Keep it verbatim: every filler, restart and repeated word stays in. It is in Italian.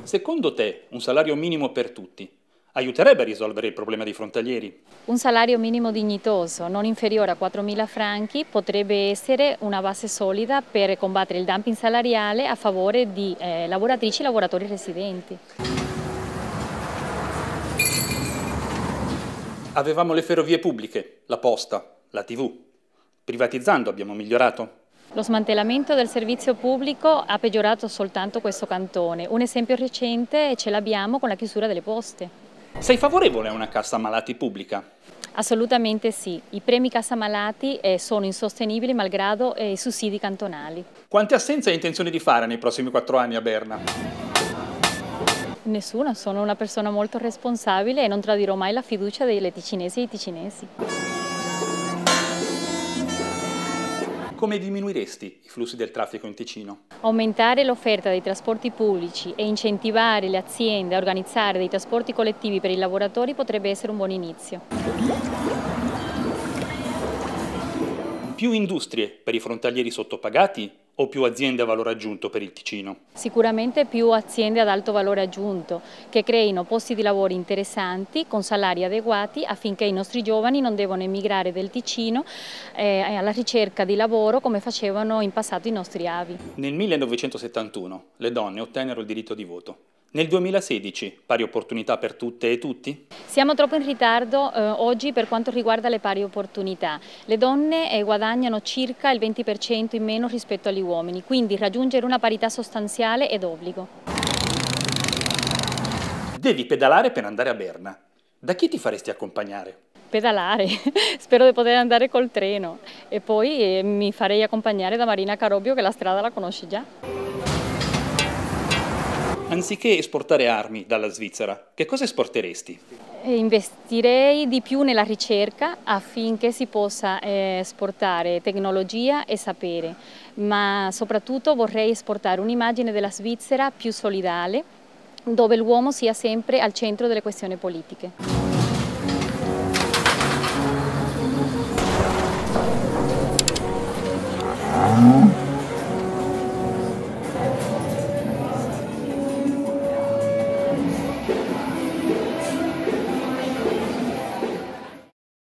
Secondo te, un salario minimo per tutti aiuterebbe a risolvere il problema dei frontalieri? Un salario minimo dignitoso, non inferiore a quattromila franchi, potrebbe essere una base solida per combattere il dumping salariale a favore di eh, lavoratrici e lavoratori residenti. Avevamo le ferrovie pubbliche, la posta, la tivù. Privatizzando abbiamo migliorato? Lo smantellamento del servizio pubblico ha peggiorato soltanto questo cantone. Un esempio recente ce l'abbiamo con la chiusura delle poste. Sei favorevole a una cassa malati pubblica? Assolutamente sì. I premi cassa malati eh, sono insostenibili malgrado eh, i sussidi cantonali. Quante assenze hai intenzione di fare nei prossimi quattro anni a Berna? Nessuna, sono una persona molto responsabile e non tradirò mai la fiducia delle ticinesi e dei ticinesi. Come diminuiresti i flussi del traffico in Ticino? Aumentare l'offerta dei trasporti pubblici e incentivare le aziende a organizzare dei trasporti collettivi per i lavoratori potrebbe essere un buon inizio. Più industrie per i frontalieri sottopagati o più aziende a valore aggiunto per il Ticino? Sicuramente più aziende ad alto valore aggiunto che creino posti di lavoro interessanti con salari adeguati affinché i nostri giovani non devono emigrare del Ticino eh, alla ricerca di lavoro come facevano in passato i nostri avi. Nel millenovecentosettantuno le donne ottennero il diritto di voto. Nel duemilasedici pari opportunità per tutte e tutti? Siamo troppo in ritardo eh, oggi per quanto riguarda le pari opportunità. Le donne eh, guadagnano circa il venti per cento in meno rispetto agli uomini, quindi raggiungere una parità sostanziale è d'obbligo. Devi pedalare per andare a Berna. Da chi ti faresti accompagnare? Pedalare, spero di poter andare col treno e poi eh, mi farei accompagnare da Marina Carobbio che la strada la conosce già. Anziché esportare armi dalla Svizzera, che cosa esporteresti? Investirei di più nella ricerca affinché si possa eh, esportare tecnologia e sapere, ma soprattutto vorrei esportare un'immagine della Svizzera più solidale, dove l'uomo sia sempre al centro delle questioni politiche.